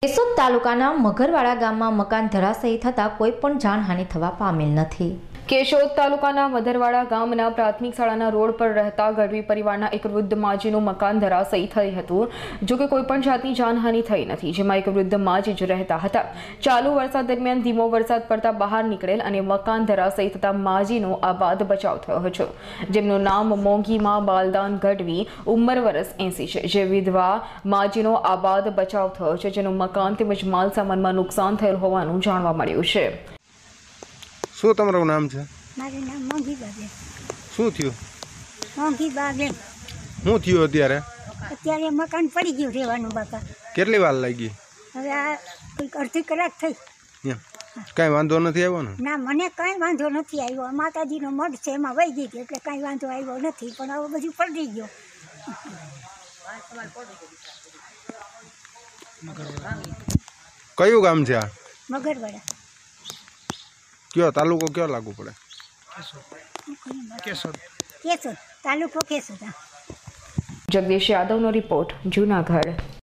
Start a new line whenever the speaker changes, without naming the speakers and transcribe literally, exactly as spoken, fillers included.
કેશોદ તાલુકાના મગરવાડા ગામમાં મકાન ધરાશાયી થતાં કોઈ પણ જાનહાનિ થવા પામેલ નથી।
કેશોદ તાલુકાના મધરવાડા ગામના પ્રાથમિક શાળાના રોડ પર રહેતા ગઢવી પરિવારના એક વૃદ્ધ માજીનું મકાન ધરાશાયી થઈ હતું। જો કે કોઈ પણ જાતની જાનહાનિ થઈ નથી, જેમાં એક વૃદ્ધ માજી જ રહેતા હતા। ચાલુ વરસાદ દરમિયાન ધીમો વરસાદ પડતા બહાર નીકળેલ અને મકાન ધરાશાયી થતા માજીનો આબાદ બચાવ થયો હતો, જેમનું નામ મોંઘીમાં બાલદાન ગઢવી, ઉંમર વર્ષ એસી છે, જે વિધવા માજીનો આબાદ બચાવ થયો છે, જેનું મકાન તેમજ માલ સામાનમાં નુકસાન થયેલ હોવાનું જાણવા મળ્યું છે।
શું તમારું નામ છે?
મારું નામ મોંઘી બાબે।
શું થયું?
મોંઘી બાબે।
શું થયું અત્યારે?
અત્યારે મકાન પડી ગયું રહેવાનું બાપા।
કેટલી વાર લાગી?
હવે આ કંઈક અડધી કલાક થઈ।
કાંઈ વાંધો નથી આવ્યો ને?
ના, મને કાંઈ વાંધો નથી આવ્યો। માતાજીનો મઢ છે, એમાં વહી ગઈ હતી, એટલે કાંઈ વાંધો આવ્યો નથી, પણ હવે બધું પડી ગયો।
કયું ગામ છે આ?
મગરવાડા।
કયો તાલુકો કયો લાગુ પડે?
કેશોદ। કેશોદ તાલુકો કેશોદ।
જગદીશ યાદવનો રિપોર્ટ, જૂનાગઢ।